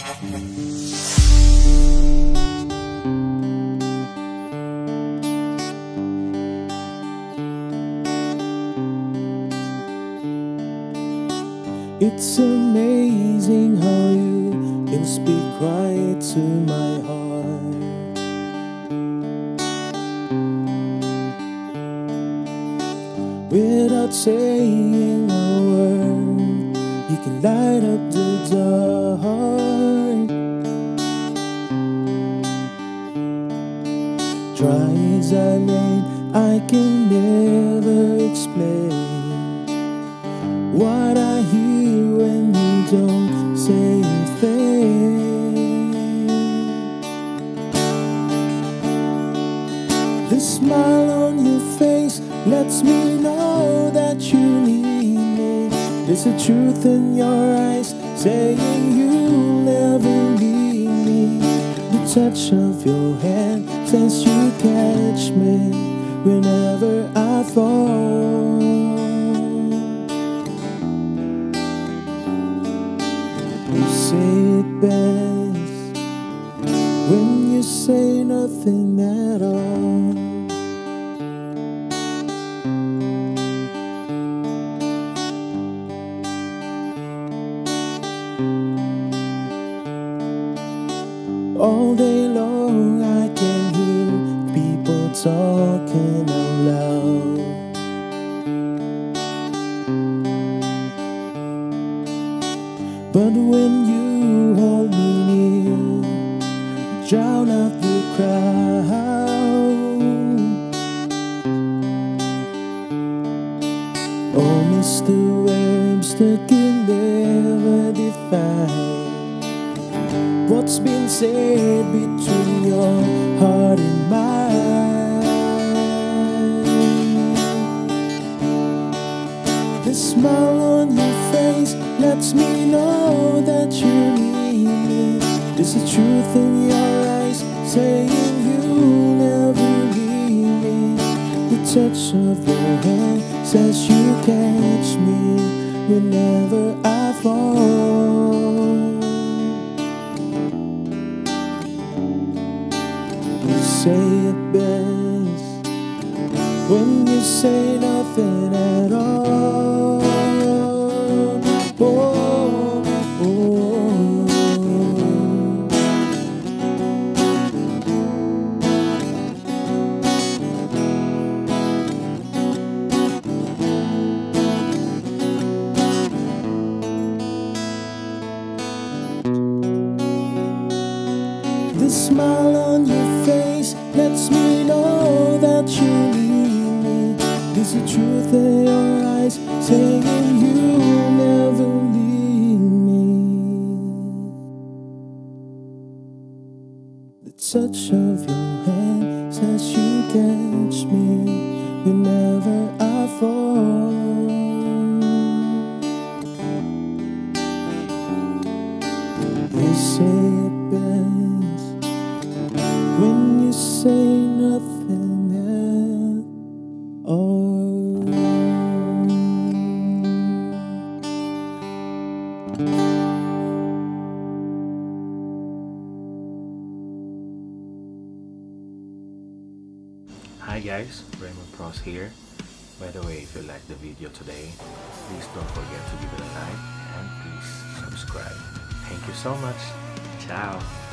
It's amazing how you can speak right to my heart. Without saying a word, you can light up the dark. Try as I may, I can never explain what I hear when you don't say a thing. The smile on your face lets me know that you need me. There's a truth in your eyes saying you'll never leave me. The touch of your hand says you catch me whenever I fall. You say it best when you say nothing at all. All day long I can hear people talking out loud. But when you hold me near, you drown out the crowd. Oh, Mr. Words that can never define what's been said between your heart and mine. The smile on your face lets me know that you need me. There's a truth in your eyes saying you'll never leave me. The touch of your hand says you catch me whenever I fall. You say it best when you say nothing at all. Oh, oh. The smile on your face lets me know that you need me. There's a truth in your eyes saying you'll never leave me. The touch of your hand says you catch me whenever I fall. You say it best when you say nothing at all. Hi guys, Raymond Pros here. By the way, if you liked the video today, please don't forget to give it a like and please subscribe. Thank you so much. Ciao.